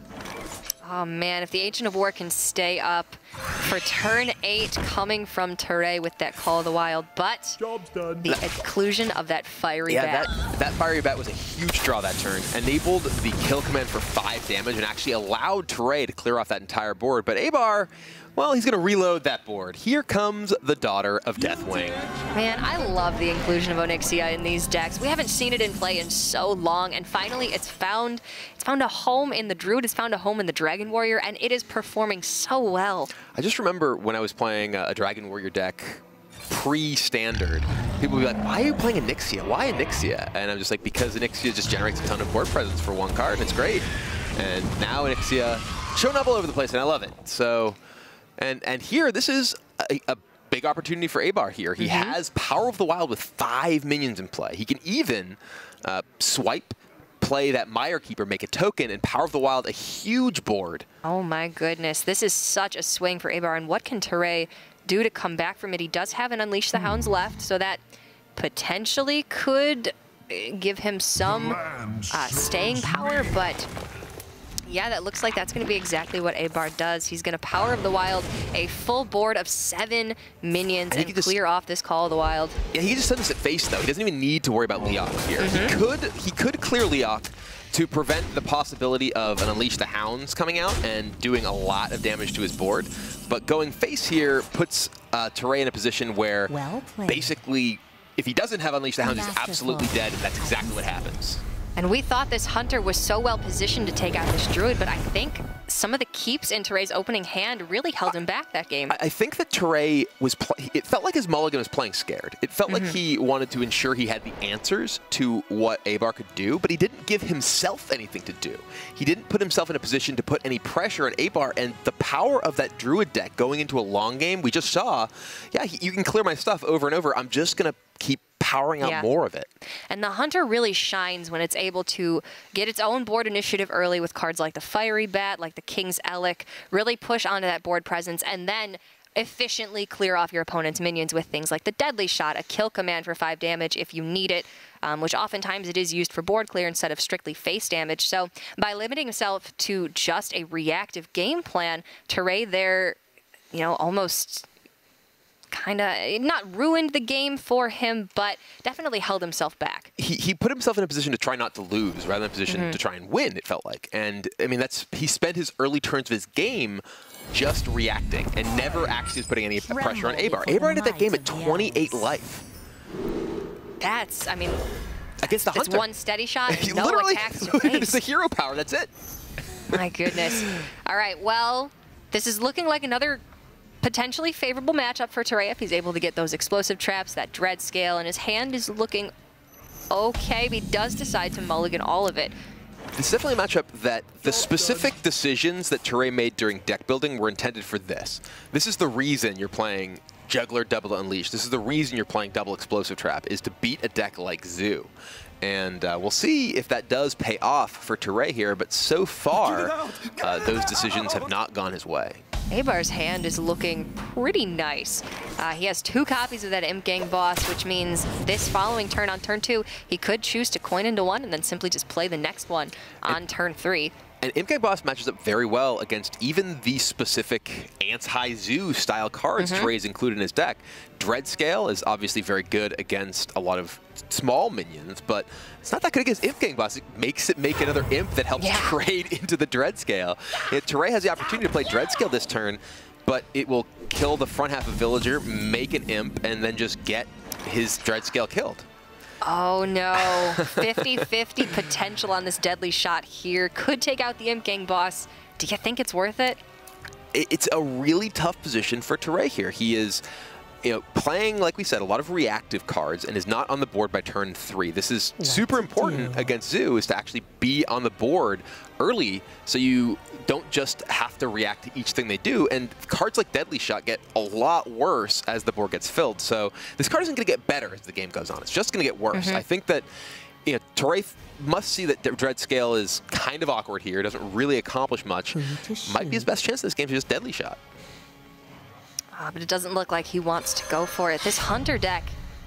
Oh man, if the Ancient of War can stay up for turn eight, coming from Teray with that Call of the Wild, but Job's done. the exclusion of that Fiery Yeah, Bat. that, that Fiery Bat was a huge draw that turn. Enabled the kill command for five damage and actually allowed Teray to clear off that entire board. But Abar, well, he's going to reload that board. Here comes the Daughter of Deathwing. Man, I love the inclusion of Onyxia in these decks. We haven't seen it in play in so long, and finally it's found it's found a home in the Druid, it's found a home in the Dragon Warrior, and it is performing so well. I just remember when I was playing a Dragon Warrior deck pre-standard, people would be like, why are you playing Onyxia? Why Onyxia? And I'm just like, because Onyxia just generates a ton of board presence for one card, and it's great. And now Onyxia showing up all over the place, and I love it. So, and and here, this is a, a big opportunity for Abar here. He Mm-hmm. has Power of the Wild with five minions in play. He can even uh, swipe, play that Mire Keeper, make a token, and Power of the Wild a huge board. Oh my goodness, this is such a swing for Abar, and what can Teray do to come back from it? He does have an Unleash the Hounds left, so that potentially could uh, give him some uh, staying power, but Yeah, that looks like that's going to be exactly what Abar does. He's going to Power of the Wild a full board of seven minions and, and just, clear off this Call of the Wild. Yeah, he just sends us at face, though. He doesn't even need to worry about Leok here. Mm-hmm. He could he could clear Leok to prevent the possibility of an Unleash the Hounds coming out and doing a lot of damage to his board. But going face here puts uh, Teray in a position where well basically, if he doesn't have Unleash the Hounds, he's Masterful. absolutely dead, and that's exactly what happens. And we thought this Hunter was so well positioned to take out this Druid, but I think some of the keeps in Teray's opening hand really held him back that game. I think that Teray was, it felt like his mulligan was playing scared. It felt mm-hmm. like he wanted to ensure he had the answers to what Abar could do, but he didn't give himself anything to do. He didn't put himself in a position to put any pressure on Abar, and the power of that Druid deck going into a long game, we just saw, yeah, he, you can clear my stuff over and over. I'm just going to keep powering out yeah. more of it. And the Hunter really shines when it's able to get its own board initiative early with cards like the Fiery Bat, like the King's Elec, really push onto that board presence, and then efficiently clear off your opponent's minions with things like the Deadly Shot, a kill command for five damage if you need it, um, which oftentimes it is used for board clear instead of strictly face damage. So by limiting himself to just a reactive game plan, Teray there, you know, almost kind of not ruined the game for him, but definitely held himself back. He, he put himself in a position to try not to lose rather than a position mm-hmm. to try and win, it felt like. And, I mean, that's he spent his early turns of his game just reacting and never actually was putting any pressure on Abar. Abar ended that game at twenty-eight life. That's, I mean, against the Hunter. One steady shot, and no literally, attacks to face. It's the hero power, that's it. My goodness. All right, well, this is looking like another potentially favorable matchup for Teray if he's able to get those explosive traps, that dread scale, and his hand is looking okay, but he does decide to mulligan all of it. This is definitely a matchup that the specific decisions that Teray made during deck building were intended for this. This is the reason you're playing Juggler Double Unleash. This is the reason you're playing Double Explosive Trap, is to beat a deck like Zoo. And uh, we'll see if that does pay off for Teray here, but so far, uh, those decisions have not gone his way. Abar's hand is looking pretty nice. Uh, he has two copies of that Imp Gang boss, which means this following turn on turn two, he could choose to coin into one and then simply just play the next one on and, turn three. And Imp Gang boss matches up very well against even the specific anti-Zoo style cards mm-hmm. Teray's included in his deck. Dread Scale is obviously very good against a lot of small minions, but it's not that good against Imp Gang boss. It makes it make another Imp that helps yeah. trade into the Dread Scale. Yeah, Teray has the opportunity to play Dread Scale this turn, but it will kill the front half of Villager, make an Imp, and then just get his Dread Scale killed. Oh no, fifty fifty potential on this Deadly Shot here. Could take out the Imp Gang boss. Do you think it's worth it? It's a really tough position for Teray here. He is, you know, playing, like we said, a lot of reactive cards and is not on the board by turn three. This is Let's super important do. against Zoo, is to actually be on the board early so you don't just have to react to each thing they do. And cards like Deadly Shot get a lot worse as the board gets filled. So this card isn't going to get better as the game goes on. It's just going to get worse. Mm-hmm. I think that, you know, Teray must see that Dread Scale is kind of awkward here. Doesn't really accomplish much. Might be his best chance in this game to just Deadly Shot. Uh, but it doesn't look like he wants to go for it. This Hunter deck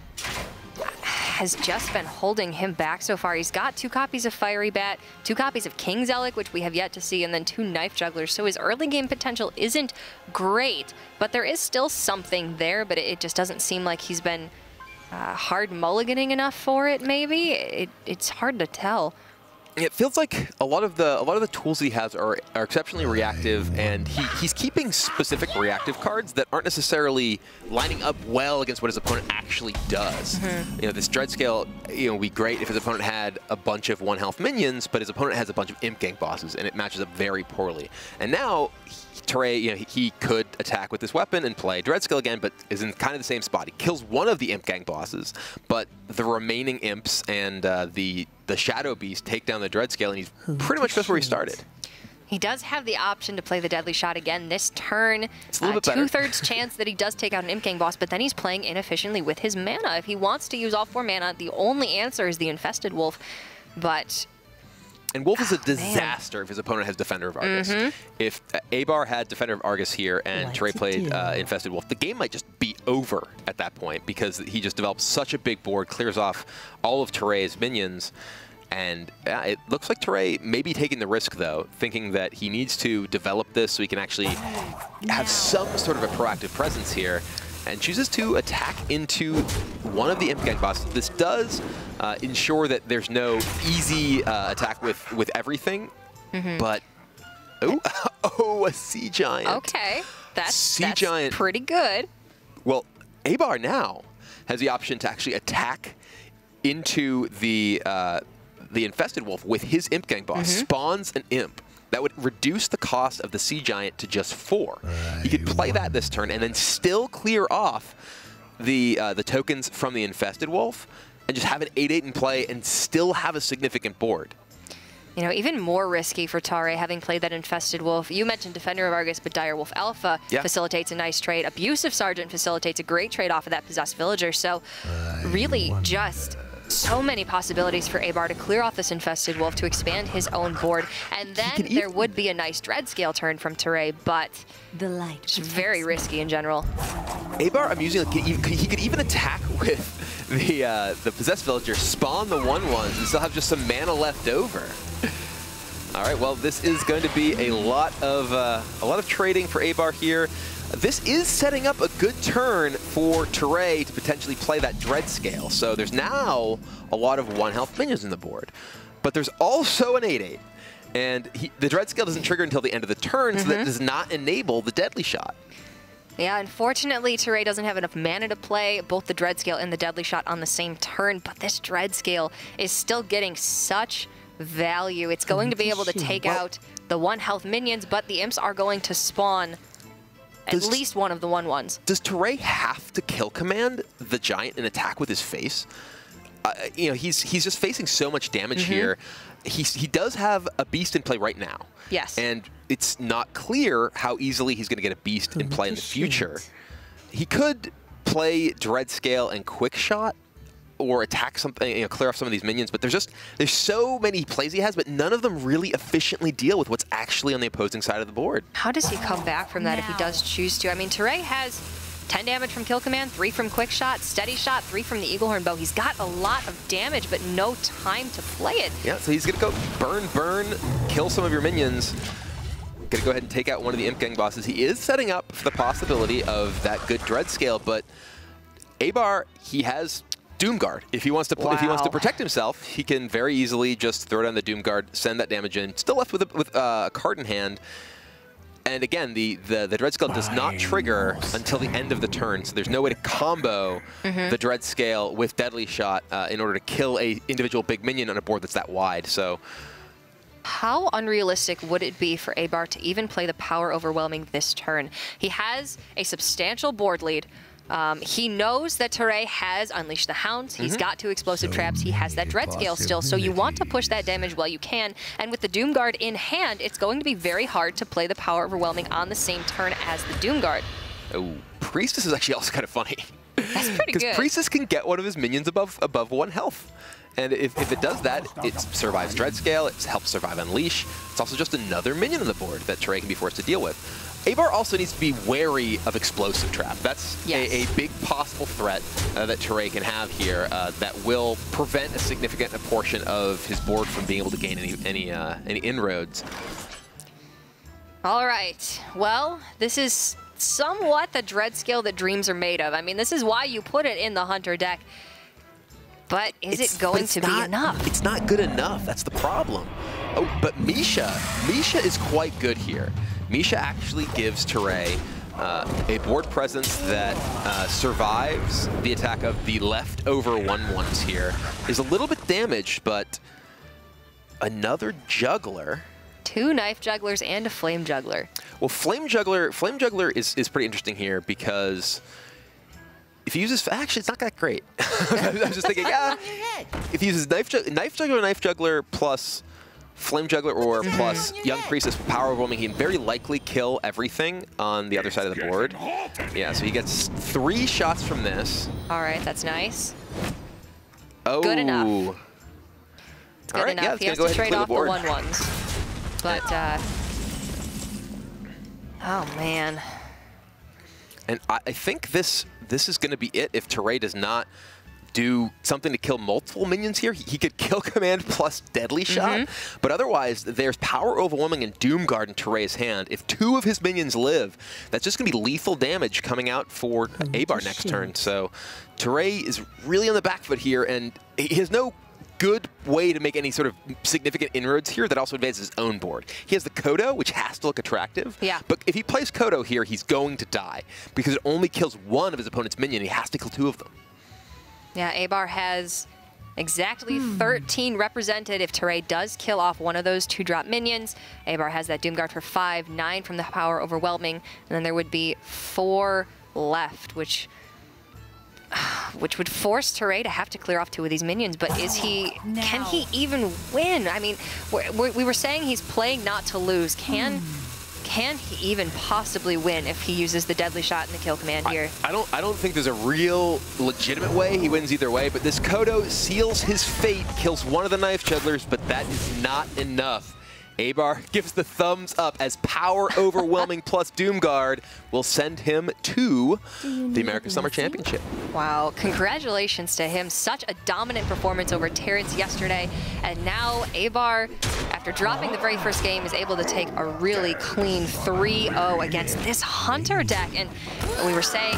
has just been holding him back so far. He's got two copies of Fiery Bat, two copies of King's Elec, which we have yet to see, and then two Knife Jugglers. So his early game potential isn't great, but there is still something there, but it just doesn't seem like he's been uh, hard mulliganing enough for it, maybe. It, it's hard to tell. It feels like a lot of the a lot of the tools he has are, are exceptionally reactive, and he, he's keeping specific reactive cards that aren't necessarily lining up well against what his opponent actually does. Mm-hmm. You know, this Dread Scale, you know, would be great if his opponent had a bunch of one health minions, but his opponent has a bunch of Imp Gang bosses, and it matches up very poorly. And now, Teray, you know, he, he could attack with this weapon and play Dread Scale again, but is in kind of the same spot. He kills one of the Imp Gang bosses, but the remaining imps and uh, the the Shadow Beast take down the Dread Scale, and he's pretty much just where he started. He does have the option to play the Deadly Shot again this turn. It's a little uh, bit two-thirds chance that he does take out an Imp Gang boss, but then he's playing inefficiently with his mana. If he wants to use all four mana, the only answer is the Infested Wolf, but... And Wolf is a oh, disaster man. if his opponent has Defender of Argus. Mm-hmm. If uh, Abar had Defender of Argus here and Teray played uh, Infested Wolf, the game might just be over at that point because he just develops such a big board, clears off all of Teray's minions. And uh, it looks like Teray may be taking the risk, though, thinking that he needs to develop this so he can actually have some sort of a proactive presence here, and chooses to attack into one of the Imp Gang bosses. This does uh, ensure that there's no easy uh, attack with, with everything, mm-hmm. but... Oh, oh, a Sea Giant. Okay, that's, sea that's Giant. pretty good. Well, Abar now has the option to actually attack into the... Uh, the Infested Wolf with his Imp Gang boss, mm-hmm. spawns an Imp. That would reduce the cost of the Sea Giant to just four. I he could play that this turn and then still clear off the uh, the tokens from the Infested Wolf and just have an eight eight in play and still have a significant board. You know, even more risky for Teray, having played that Infested Wolf. You mentioned Defender of Argus, but Direwolf Alpha yeah. facilitates a nice trade. Abusive Sergeant facilitates a great trade off of that Possessed Villager. So really just... so many possibilities for Abar to clear off this Infested Wolf to expand his own board, and then there would be a nice Dread Scale turn from Teray, but the light it's very risky in general. Abar, I'm using, he could even attack with the uh, the Possessed Villager, spawn the one ones, and still have just some mana left over. All right, well, this is going to be a lot of uh, a lot of trading for Abar here. This is setting up a good turn for Teray to potentially play that Dread Scale. So there's now a lot of one health minions on the board. But there's also an eight eight. And he, the Dread Scale doesn't trigger until the end of the turn, mm-hmm. so that does not enable the Deadly Shot. Yeah, unfortunately, Teray doesn't have enough mana to play both the Dread Scale and the Deadly Shot on the same turn. But this Dread Scale is still getting such value. It's going to be able to take well, out the one health minions, but the Imps are going to spawn at does, least one of the one ones. Does Teray have to kill command the Giant and attack with his face? Uh, you know, he's he's just facing so much damage mm-hmm. here. He he does have a beast in play right now. Yes. And it's not clear how easily he's going to get a beast in play in the future. He could play Dread Scale and Quick Shot, or attack something, you know, clear off some of these minions, but there's just, there's so many plays he has, but none of them really efficiently deal with what's actually on the opposing side of the board. How does he come back from that now. if he does choose to? I mean, Teray has ten damage from Kill Command, three from Quick Shot, Steady Shot, three from the Eaglehorn Bow. He's got a lot of damage, but no time to play it. Yeah, so he's gonna go burn, burn, kill some of your minions. Gonna go ahead and take out one of the Imp Gang bosses. He is setting up for the possibility of that good Dread Scale, but Abar, he has Doomguard. If he wants to, wow. if he wants to protect himself, he can very easily just throw down the Doomguard, send that damage in. Still left with a, with uh, a card in hand. And again, the the, the Dread Scale does not trigger until the end of the turn, so there's no way to combo mm-hmm. the Dread Scale with Deadly Shot uh, in order to kill a individual big minion on a board that's that wide. So, how unrealistic would it be for Abar to even play the Power Overwhelming this turn? He has a substantial board lead. Um, he knows that Teray has Unleash the Hounds. He's mm-hmm. got two Explosive so Traps. He has that Dread Scale still, so you want to push that damage while you can. And with the Doomguard in hand, it's going to be very hard to play the Power Overwhelming on the same turn as the Doomguard. Oh, Priestess is actually also kind of funny. That's pretty good. Because Priestess can get one of his minions above above one health. And if, if it does that, it survives Dread Scale, it helps survive Unleash. It's also just another minion on the board that Teray can be forced to deal with. Abar also needs to be wary of Explosive Trap. That's yes. a, a big possible threat uh, that Teray can have here uh, that will prevent a significant portion of his board from being able to gain any any, uh, any inroads. All right. Well, this is somewhat the Dread Scale that dreams are made of. I mean, this is why you put it in the Hunter deck. But is it's, it going to not, be enough? It's not good enough. That's the problem. Oh, but Misha, Misha is quite good here. Misha actually gives Teray uh, a board presence that uh, survives the attack of the leftover one ones here. Is a little bit damaged, but another Juggler. Two Knife Jugglers and a Flame Juggler. Well, Flame Juggler, Flame Juggler is, is pretty interesting here because if he uses, actually, it's not that great. I was just thinking, yeah, if he uses Knife, Ju Knife Juggler, Knife Juggler plus Flame Juggler or plus Young Priestess Power Overwhelming, he can very likely kill everything on the other side of the board. Yeah, so he gets three shots from this. All right, that's nice. Oh. Good enough. It's good All right, enough. yeah, he has to trade off the, the one ones. But, uh, oh man. And I, I think this this is going to be it if Teray does not do something to kill multiple minions here. He, he could kill command plus deadly shot, mm-hmm. but otherwise there's power overwhelming and Doomguard in Teray's hand. If two of his minions live, that's just going to be lethal damage coming out for Abar next turn. So Teray is really on the back foot here, and he has no good way to make any sort of significant inroads here that also advances his own board. He has the Kodo, which has to look attractive. Yeah. But if he plays Kodo here, he's going to die because it only kills one of his opponent's minion. He has to kill two of them. Yeah, Abar has exactly hmm. thirteen represented if Teray does kill off one of those two-drop minions. Abar has that Doomguard for five, nine from the power overwhelming, and then there would be four left, which which would force Teray to have to clear off two of these minions. But is he, now. can he even win? I mean, we're, we were saying he's playing not to lose. Can hmm. can he even possibly win if he uses the deadly shot in the kill command here? I, I don't I don't think there's a real legitimate way he wins either way, but this Kodo seals his fate, kills one of the knife jugglers, but that is not enough. Abar gives the thumbs up as power overwhelming plus Doomguard will send him to the American Summer Championship. Wow, congratulations to him. Such a dominant performance over Terrence yesterday. And now Abar, after dropping the very first game, is able to take a really clean three oh against this Hunter deck. And we were saying,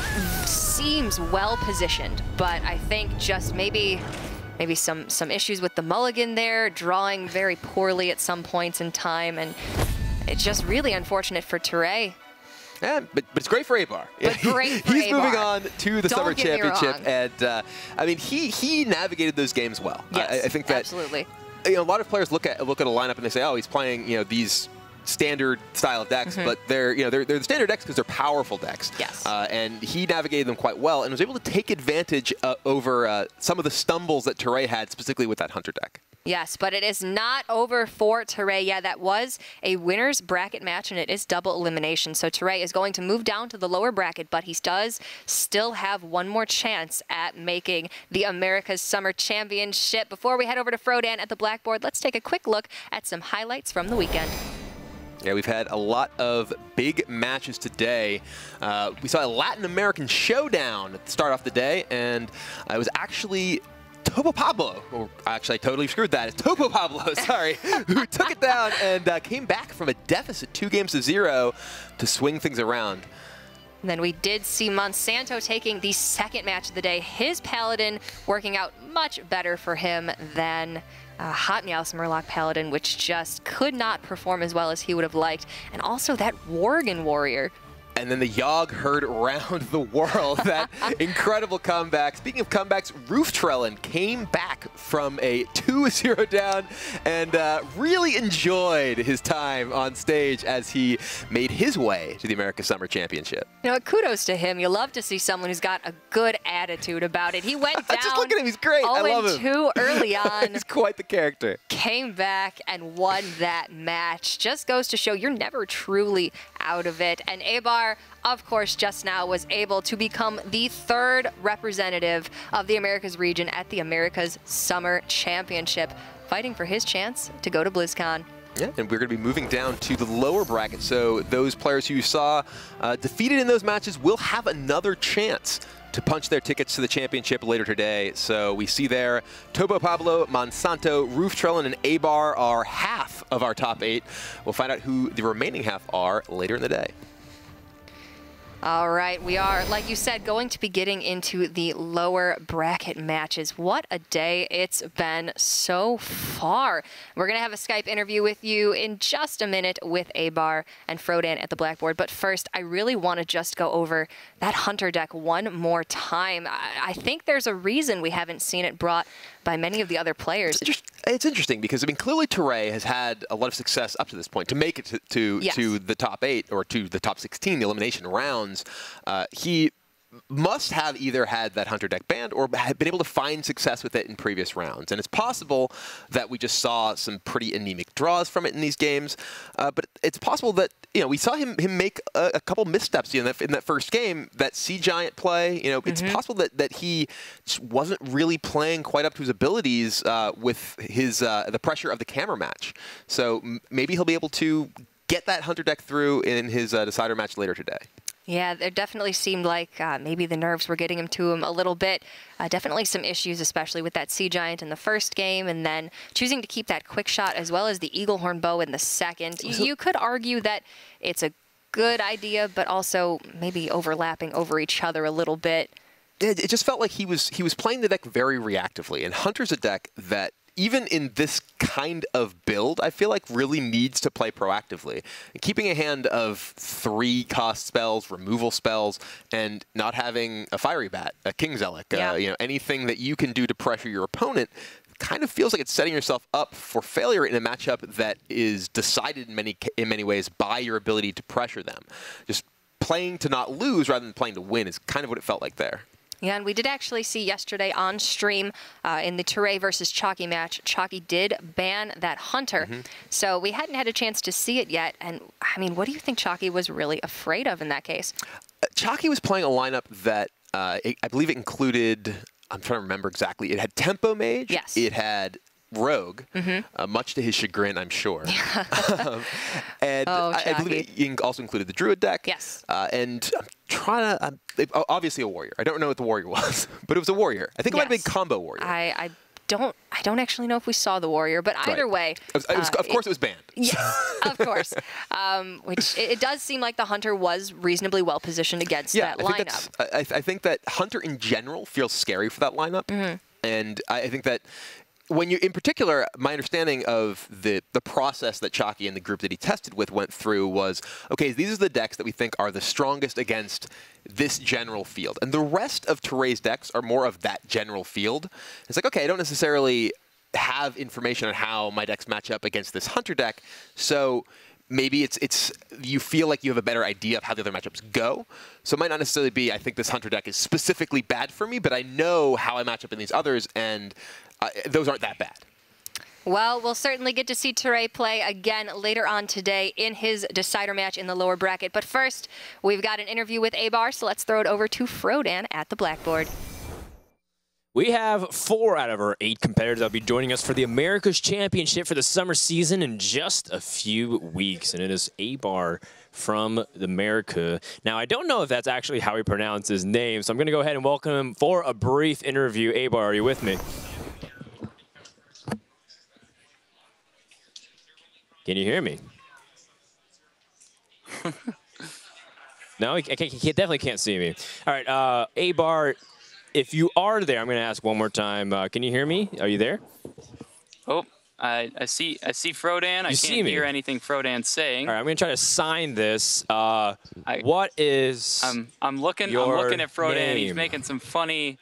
seems well positioned, but I think just maybe Maybe some, some issues with the mulligan there, drawing very poorly at some points in time, and it's just really unfortunate for Teray. Yeah, but, but it's great for Abar. But great for He's Abar. moving on to the Don't Summer Championship, and uh, I mean, he he navigated those games well. Yes, I, I think that absolutely. You know, a lot of players look at look at a lineup and they say, oh, he's playing you know these standard style of decks, mm-hmm. but they're you know they're, they're the standard decks because they're powerful decks. Yes. Uh, and he navigated them quite well and was able to take advantage uh, over uh, some of the stumbles that Teray had, specifically with that Hunter deck. Yes, but it is not over for Teray. Yeah, that was a winner's bracket match, and it is double elimination. So Teray is going to move down to the lower bracket, but he does still have one more chance at making the America's Summer Championship. Before we head over to Frodan at the blackboard, let's take a quick look at some highlights from the weekend. Yeah, we've had a lot of big matches today. Uh, we saw a Latin American showdown to start off the day, and uh, it was actually Topo Pablo, or actually I totally screwed that. It's Topo Pablo, sorry, who took it down and uh, came back from a deficit two games to zero to swing things around. And then we did see Monsanto taking the second match of the day. His Paladin working out much better for him than Uh, Hot Meowth Murloc Paladin, which just could not perform as well as he would have liked. And also that Worgen Warrior. And then the Yogg heard round the world. That incredible comeback. Speaking of comebacks, Rooftrellen came back from a two zero down and uh, really enjoyed his time on stage as he made his way to the America Summer Championship. You know, kudos to him. You love to see someone who's got a good attitude about it. He went down Just look at him. He's great. I love him. oh and two early on. He's quite the character. Came back and won that match. Just goes to show you're never truly out of it. And Abar, of course, just now was able to become the third representative of the Americas region at the America's Summer Championship, fighting for his chance to go to BlizzCon. Yeah, and we're going to be moving down to the lower bracket, so those players who you saw uh, defeated in those matches will have another chance to punch their tickets to the championship later today. So we see there, Topo Pablo, Monsanto, Rooftrellen, and Abar are half of our top eight. We'll find out who the remaining half are later in the day. All right, we are, like you said, going to be getting into the lower bracket matches. What a day it's been so far. We're going to have a Skype interview with you in just a minute with Abar and Frodan at the blackboard. But first, I really want to just go over that Hunter deck one more time. I, I think there's a reason we haven't seen it brought by many of the other players. It's, it's interesting because, I mean, clearly Teray has had a lot of success up to this point to make it to, to, yes. to the top eight or to the top sixteen, the elimination rounds. Uh, he must have either had that Hunter deck banned or had been able to find success with it in previous rounds. And it's possible that we just saw some pretty anemic draws from it in these games. Uh, but it's possible that, you know, we saw him him make a, a couple missteps you know, in, that, in that first game. That Sea Giant play, you know, it's mm-hmm. possible that, that he wasn't really playing quite up to his abilities uh, with his uh, the pressure of the camera match. So m maybe he'll be able to get that Hunter deck through in his uh, decider match later today. Yeah, there definitely seemed like uh, maybe the nerves were getting him to him a little bit. Uh, definitely some issues, especially with that Sea Giant in the first game, and then choosing to keep that quick shot as well as the Eaglehorn bow in the second. You, you could argue that it's a good idea, but also maybe overlapping over each other a little bit. It, it just felt like he was he was playing the deck very reactively, and Hunter's a deck that, even in this kind of build, I feel like really needs to play proactively. And keeping a hand of three cost spells, removal spells, and not having a Fiery Bat, a King's-Elec, yeah. uh, you know, anything that you can do to pressure your opponent, kind of feels like it's setting yourself up for failure in a matchup that is decided in many in many ways by your ability to pressure them. Just playing to not lose rather than playing to win is kind of what it felt like there. Yeah, and we did actually see yesterday on stream uh, in the Teray versus Chalky match, Chalky did ban that Hunter. Mm-hmm. So we hadn't had a chance to see it yet. And, I mean, what do you think Chalky was really afraid of in that case? Uh, Chalky was playing a lineup that uh, it, I believe it included, I'm trying to remember exactly, it had Tempo Mage. Yes. It had Rogue, mm-hmm. uh, much to his chagrin, I'm sure. um, and oh, I, I believe it also included the Druid deck. Yes. Uh, and I'm trying to, um, obviously a Warrior. I don't know what the Warrior was, but it was a Warrior. I think it yes. might have been Combo Warrior. I, I don't I don't actually know if we saw the Warrior, but either right. way. It was, it was, uh, of course it, it was banned. Yes, of course. Um, which it, it does seem like the Hunter was reasonably well positioned against yeah, that I lineup. Think I, I think that Hunter in general feels scary for that lineup. Mm-hmm. And I, I think that when you, in particular, my understanding of the the process that Chalky and the group that he tested with went through was, okay, these are the decks that we think are the strongest against this general field. And the rest of Teray's decks are more of that general field. It's like, okay, I don't necessarily have information on how my decks match up against this Hunter deck, so maybe it's it's you feel like you have a better idea of how the other matchups go. So it might not necessarily be, I think this Hunter deck is specifically bad for me, but I know how I match up in these others, and uh, those aren't that bad. Well, we'll certainly get to see Teray play again later on today in his decider match in the lower bracket. But first, we've got an interview with Abar, so let's throw it over to Frodan at the blackboard. We have four out of our eight competitors that will be joining us for the America's Championship for the summer season in just a few weeks. And it is Abar from the America. Now, I don't know if that's actually how he pronounced his name, so I'm going to go ahead and welcome him for a brief interview. Abar, are you with me? Can you hear me? No, he, he, he definitely can't see me. All right, uh, Abar, if you are there, I'm going to ask one more time. Uh, can you hear me? Are you there? Oh, I, I see I see Frodan. I can't hear anything Frodan's saying. All right, I'm going to try to sign this. Uh, I, what is I'm I'm looking your I'm looking at Frodan. name? He's making some funny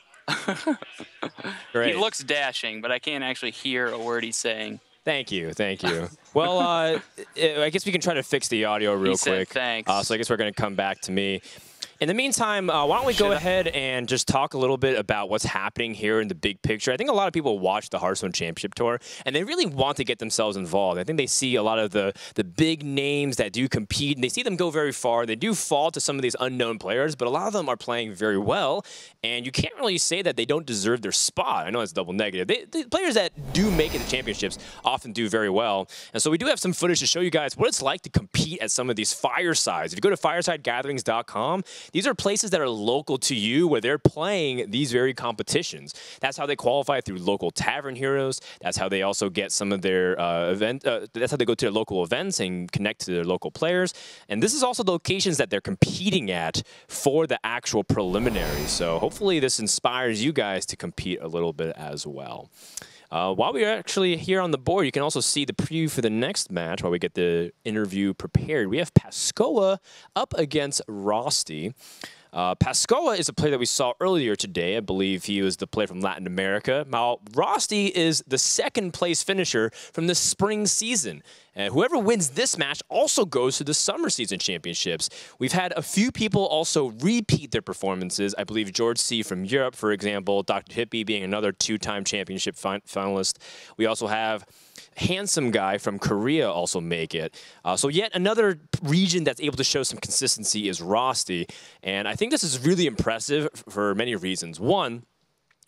Great. He looks dashing, but I can't actually hear a word he's saying. Thank you, thank you. Well, uh, I guess we can try to fix the audio real he said quick. Thanks. Uh, so I guess we're going to come back to me. In the meantime, uh, why don't we Should go I? ahead and just talk a little bit about what's happening here in the big picture. I think a lot of people watch the Hearthstone Championship Tour, and they really want to get themselves involved. I think they see a lot of the, the big names that do compete, and they see them go very far. They do fall to some of these unknown players, but a lot of them are playing very well, and you can't really say that they don't deserve their spot. I know it's double negative. They, the players that do make it to championships often do very well, and so we do have some footage to show you guys what it's like to compete at some of these firesides. If you go to fireside gatherings dot com, these are places that are local to you where they're playing these very competitions. That's how they qualify through local tavern heroes. That's how they also get some of their uh, event. Uh, that's how they go to their local events and connect to their local players. And this is also the locations that they're competing at for the actual preliminaries. So hopefully this inspires you guys to compete a little bit as well. Uh, while we're actually here on the board, you can also see the preview for the next match while we get the interview prepared. We have Pascoa up against Rosti. Uh, Pascoa is a player that we saw earlier today. I believe he was the player from Latin America. While Rosti is the second place finisher from the spring season. And whoever wins this match also goes to the summer season championships. We've had a few people also repeat their performances. I believe George C. from Europe, for example, Doctor Hippie being another two-time championship fin finalist. We also have Handsome Guy from Korea also make it. Uh, so yet another region that's able to show some consistency is Rosti. And I think this is really impressive for many reasons. One,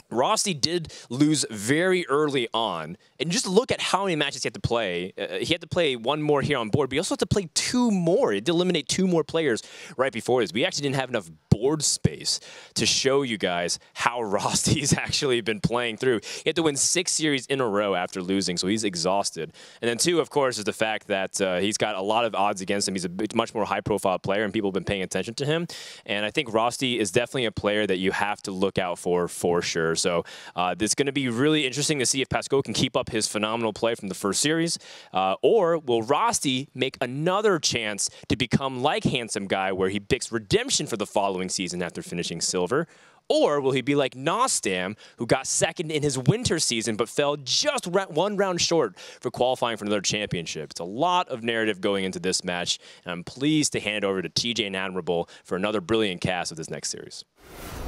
Rossi did lose very early on. And just look at how many matches he had to play. Uh, he had to play one more here on board, but he also had to play two more. He had to eliminate two more players right before this. We actually didn't have enough board space to show you guys how Rossi's actually been playing through. He had to win six series in a row after losing, so he's exhausted. And then two, of course, is the fact that uh, he's got a lot of odds against him. He's a bit, much more high-profile player, and people have been paying attention to him. And I think Rossi is definitely a player that you have to look out for, for sure. So uh, it's going to be really interesting to see if Pascoe can keep up his phenomenal play from the first series, uh, or will Rossi make another chance to become like Handsome Guy, where he picks redemption for the following season after finishing silver? Or will he be like Nostam, who got second in his winter season but fell just one round short for qualifying for another championship? It's a lot of narrative going into this match, and I'm pleased to hand it over to T J and Admirable for another brilliant cast of this next series.